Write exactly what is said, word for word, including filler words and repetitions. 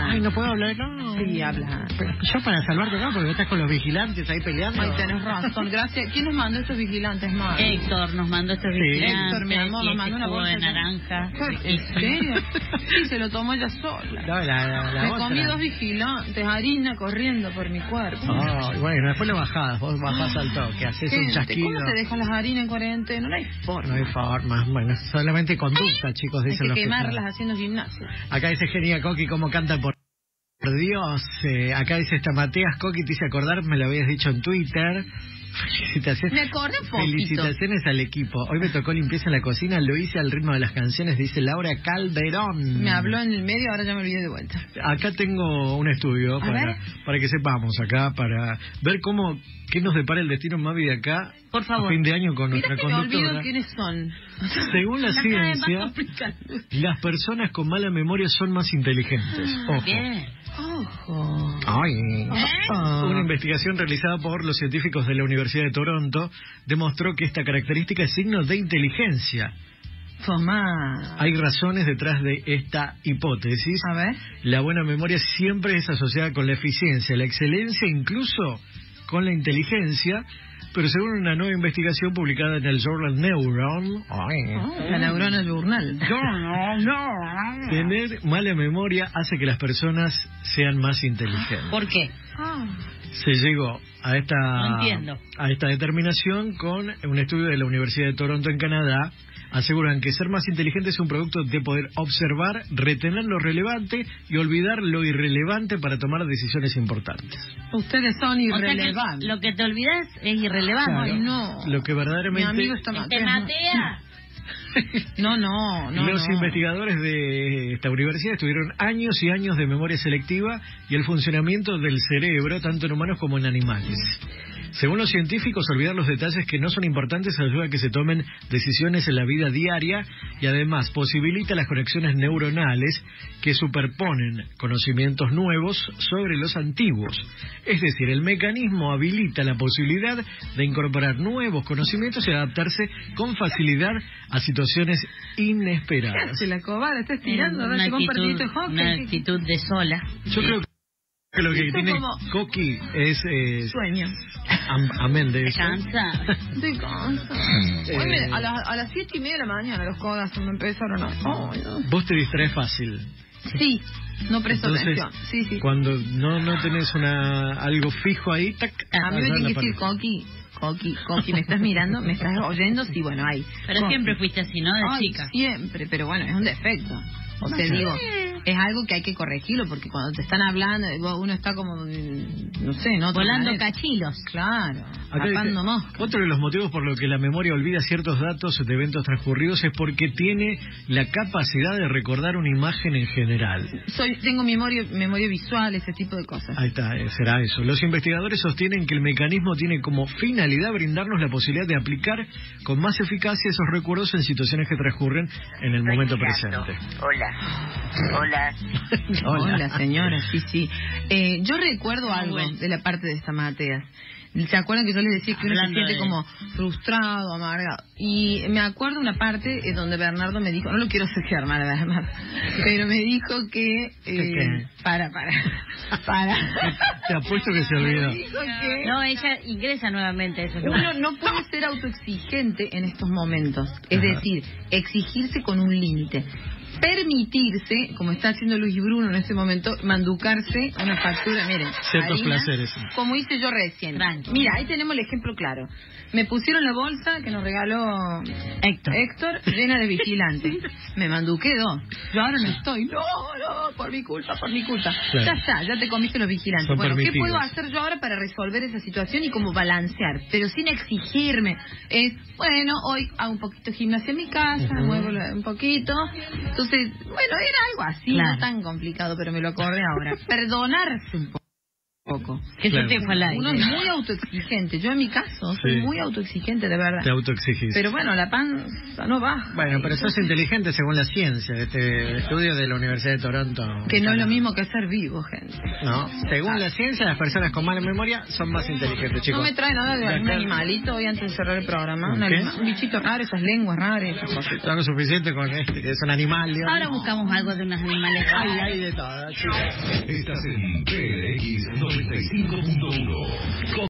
Ay, no puedo hablar, no. Sí, habla. Pero yo para salvarte acá, porque estás con los vigilantes ahí peleando. Ay, tenés razón, gracias. ¿Quién nos mandó estos vigilantes, más? Héctor nos mandó estos Sí. vigilantes. Héctor, mi amor, nos mandó una jugo bolsa de naranja. ¿En serio? Sí, se lo tomó ella sola. No, la, la, la Me otra. comí dos vigilantes, harina corriendo por mi cuerpo. Oh, bueno, después lo bajás, vos bajás al toque, haces un Gente, chasquido. ¿cómo se dejan las harinas en cuarentena? No hay forma. No hay forma, bueno, solamente conducta, chicos, Hay dicen que los quemarlas saben. haciendo gimnasio. Acá dice Genia Coqui cómo canta por Dios. Eh, acá dice esta Mateas Coqui, te hice acordar, me lo habías dicho en Twitter. Felicitaciones. Me acordé un poquito. Felicitaciones al equipo. Hoy me tocó limpieza en la cocina, lo hice al ritmo de las canciones, dice Laura Calderón. Me habló en el medio, ahora ya me olvidé de vuelta. Acá tengo un estudio A para, ver. para que sepamos acá, para ver cómo, qué nos depara el destino Mavi de acá. Por favor. A fin de año con Mira nuestra que me olvido conductora. quiénes son. Según la Cada vez más ciencia, complicado. las personas con mala memoria son más inteligentes. Ojo. Bien. Ojo. Ay. Ah. Una investigación realizada por los científicos de la Universidad de Toronto demostró que esta característica es signo de inteligencia. Tomá. Hay razones detrás de esta hipótesis. A ver. La buena memoria siempre es asociada con la eficiencia, la excelencia, incluso con la inteligencia, pero según una nueva investigación publicada en el journal Neuron, ay, La neurona journal. tener mala memoria hace que las personas sean más inteligentes. ¿Por qué? Ah. Se llegó a esta No entiendo. a esta determinación con un estudio de la Universidad de Toronto en Canadá. Aseguran que ser más inteligente es un producto de poder observar, retener lo relevante y olvidar lo irrelevante para tomar decisiones importantes. Ustedes son O sea que irrelevantes. lo que te olvidas es irrelevante. Claro. Ay, no. Lo que Mi verdaderamente amigo está Te Mateas. matea. No, no, no. los no. investigadores de esta universidad estudiaron años y años de memoria selectiva y el funcionamiento del cerebro, tanto en humanos como en animales. Según los científicos, olvidar los detalles que no son importantes ayuda a que se tomen decisiones en la vida diaria y además posibilita las conexiones neuronales que superponen conocimientos nuevos sobre los antiguos. Es decir, el mecanismo habilita la posibilidad de incorporar nuevos conocimientos y adaptarse con facilidad a situaciones inesperadas. Se la cobarde, está estirando, a ver una si con un partidito de actitud, hockey. una actitud de sola. Yo creo que lo que Esto tiene como- Coqui es... Eh, Sueño. am- amén de ¿Te eso. cansa? Estoy cansada. Eh. Hoy me- a, las, a las siete y media de la mañana los codazos me empezaron a... Ay, no. Vos te distraes fácil. Sí, no presto Entonces, atención. Sí, sí. cuando no no tenés una algo fijo ahí, tac, A mí me allá en tiene la que decir, pared. Coqui, Coqui, Coqui, ¿me estás mirando? ¿Me estás oyendo? Sí, bueno, ahí. Pero Coqui. siempre fuiste así, ¿no? De Ay, chica. siempre, pero bueno, es un defecto. O No te sé. digo, es algo que hay que corregirlo, porque cuando te están hablando, uno está como, mm, no sé, ¿no? Volando cachilos. Claro, Acá dice, tapando moscas. otro de los motivos por los que la memoria olvida ciertos datos de eventos transcurridos es porque tiene la capacidad de recordar una imagen en general. Soy, tengo memoria, memoria visual, ese tipo de cosas. Ahí está, eh, será eso. Los investigadores sostienen que el mecanismo tiene como finalidad brindarnos la posibilidad de aplicar con más eficacia esos recuerdos en situaciones que transcurren en el momento presente. Hola. Hola. Hola, señora, sí, sí. Eh, yo recuerdo Ah, algo bueno. de la parte de esta Mateas. ¿Se acuerdan que yo les decía que uno se Hablando siente de- como frustrado, amargado? Y me acuerdo una parte eh, donde Bernardo me dijo, no lo quiero hacer mal a Bernardo, pero me dijo que... Eh, ¿Qué? Para, para, para. Te apuesto que se olvidó. Me dijo que No, ella ingresa nuevamente a esos uno lugares. no puede ser autoexigente en estos momentos. Es Ajá. decir, exigirse con un límite. Permitirse, como está haciendo Luis Bruno en este momento, manducarse una factura, miren, Ciertos harina, placeres. como hice yo recién. Tranqui. Mira, ahí tenemos el ejemplo claro. Me pusieron la bolsa que nos regaló Héctor. Héctor, llena de vigilantes. Me manduqué dos. Yo ahora no estoy. No, no, por mi culpa, por mi culpa. Claro. Ya está, ya te comiste los vigilantes. Son Bueno, ¿qué permitidos. puedo hacer yo ahora para resolver esa situación y como balancear? Pero sin exigirme. Es, bueno, hoy hago un poquito de gimnasia en mi casa, Ujú. muevo la- un poquito. Entonces, bueno, era algo así, Claro. no tan complicado, pero me lo acordé ahora. Perdonarse un poco. poco. Que Claro. se te fue al aire. Uno es muy autoexigente. Yo en mi caso soy Sí. muy autoexigente, de verdad. Te autoexigís. Pero bueno, la panza no baja. Bueno, pero sos inteligente según la ciencia de este estudio de la Universidad de Toronto. Que no es lo mismo que ser vivo, gente. No, según la ciencia, las personas con mala memoria son más inteligentes, chicos. No me trae nada de De algún acá- animalito hoy antes de cerrar el programa. Un, ¿Qué? anima- un bichito raro, esas lenguas raras, esas cositas. Son lo suficiente con este, que es un animal, digamos. Ahora buscamos algo de unos animales. Ay, hay de todo, chicos. Estás en P L X noventa y cinco punto uno.